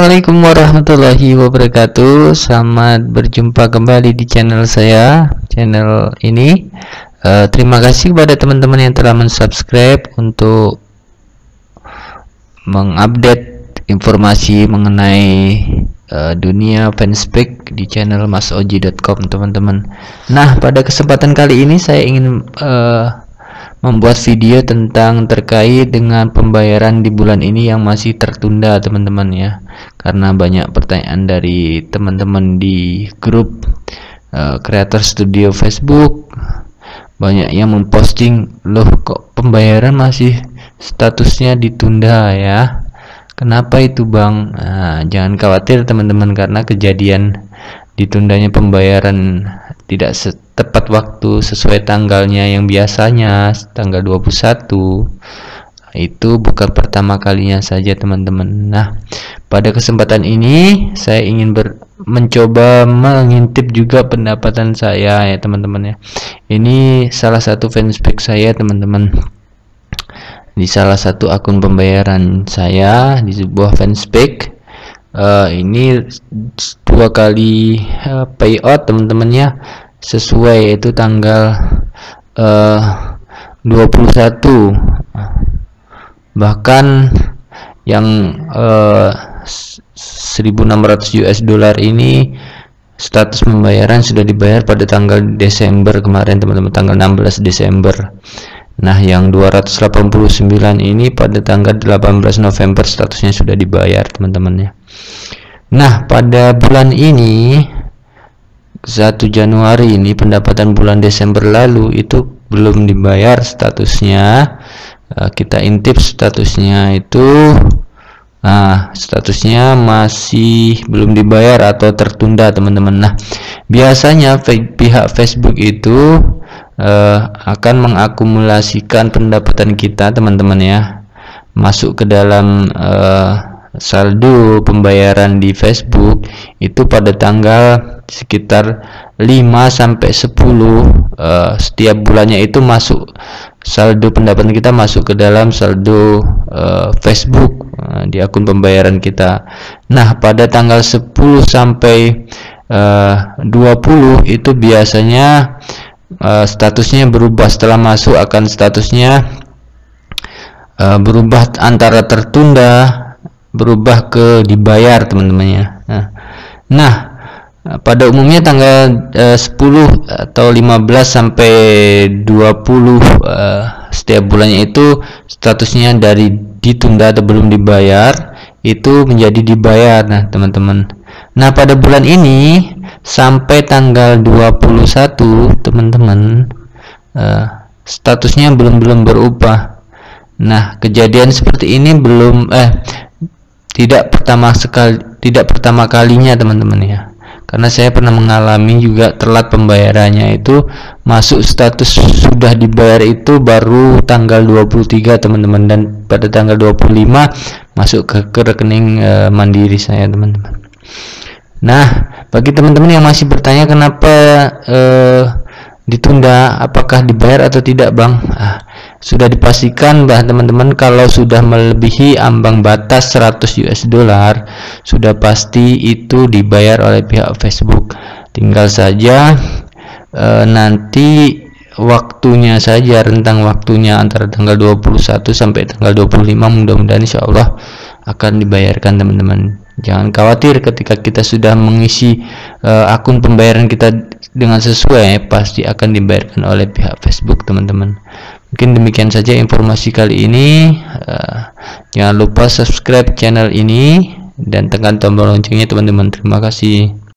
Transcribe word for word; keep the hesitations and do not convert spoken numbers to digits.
Assalamualaikum warahmatullahi wabarakatuh. Selamat berjumpa kembali di channel saya, channel ini. uh, Terima kasih kepada teman-teman yang telah mensubscribe untuk mengupdate informasi mengenai uh, dunia fanspage di channel mas oji dot com, teman-teman. Nah, pada kesempatan kali ini saya ingin uh, membuat video tentang terkait dengan pembayaran di bulan ini yang masih tertunda, teman-teman ya, karena banyak pertanyaan dari teman-teman di grup uh, Creator Studio Facebook. Banyak yang memposting, loh kok pembayaran masih statusnya ditunda ya, kenapa itu bang? Nah, jangan khawatir teman-teman, karena kejadian ditundanya pembayaran tidak tepat waktu sesuai tanggalnya yang biasanya tanggal dua puluh satu, itu bukan pertama kalinya saja, teman-teman. Nah, pada kesempatan ini saya ingin ber, mencoba mengintip juga pendapatan saya ya, teman-teman ya. Ini salah satu fanspage saya, teman-teman, di salah satu akun pembayaran saya di sebuah fanspage. Uh, ini dua kali uh, payout, teman-teman ya, sesuai yaitu tanggal uh, dua puluh satu. Bahkan yang uh, seribu enam ratus U S dollar ini status pembayaran sudah dibayar pada tanggal Desember kemarin, teman-teman, tanggal enam belas Desember. Nah, yang dua ratus delapan puluh sembilan ini pada tanggal delapan belas November statusnya sudah dibayar, teman-teman ya. Nah, pada bulan ini satu Januari ini, pendapatan bulan Desember lalu itu belum dibayar statusnya. Uh, kita intip statusnya itu, nah statusnya masih belum dibayar atau tertunda, teman-teman. Nah, biasanya pihak Facebook itu uh, akan mengakumulasikan pendapatan kita, teman-teman ya, masuk ke dalam uh, saldo pembayaran di Facebook itu pada tanggal sekitar lima sampai sepuluh. uh, setiap bulannya itu masuk saldo pendapatan kita masuk ke dalam saldo uh, Facebook uh, di akun pembayaran kita. Nah, pada tanggal sepuluh sampai uh, dua puluh itu biasanya uh, statusnya berubah. Setelah masuk akan statusnya uh, berubah antara tertunda berubah ke dibayar, teman-teman ya. Nah, nah pada umumnya tanggal uh, sepuluh atau lima belas sampai dua puluh uh, setiap bulannya itu statusnya dari ditunda atau belum dibayar itu menjadi dibayar. Nah, teman-teman, nah pada bulan ini sampai tanggal dua puluh satu, teman-teman, uh, statusnya belum belum berubah. Nah, kejadian seperti ini belum eh tidak pertama sekali tidak pertama kalinya, teman-teman ya, karena saya pernah mengalami juga telat pembayarannya, itu masuk status sudah dibayar itu baru tanggal dua puluh tiga, teman-teman, dan pada tanggal dua puluh lima masuk ke, ke rekening e, mandiri saya, teman-teman. Nah, bagi teman-teman yang masih bertanya kenapa e, ditunda, apakah dibayar atau tidak bang, ah, sudah dipastikan bah teman-teman, kalau sudah melebihi ambang batas seratus U S dollar sudah pasti itu dibayar oleh pihak Facebook. Tinggal saja e, nanti waktunya saja, rentang waktunya antara tanggal dua puluh satu sampai tanggal dua puluh lima, mudah-mudahan insya Allah akan dibayarkan, teman-teman. Jangan khawatir, ketika kita sudah mengisi e, akun pembayaran kita dengan sesuai, pasti akan dibayarkan oleh pihak Facebook, teman-teman. Mungkin demikian saja informasi kali ini. Uh, jangan lupa subscribe channel ini dan tekan tombol loncengnya, teman-teman. Terima kasih.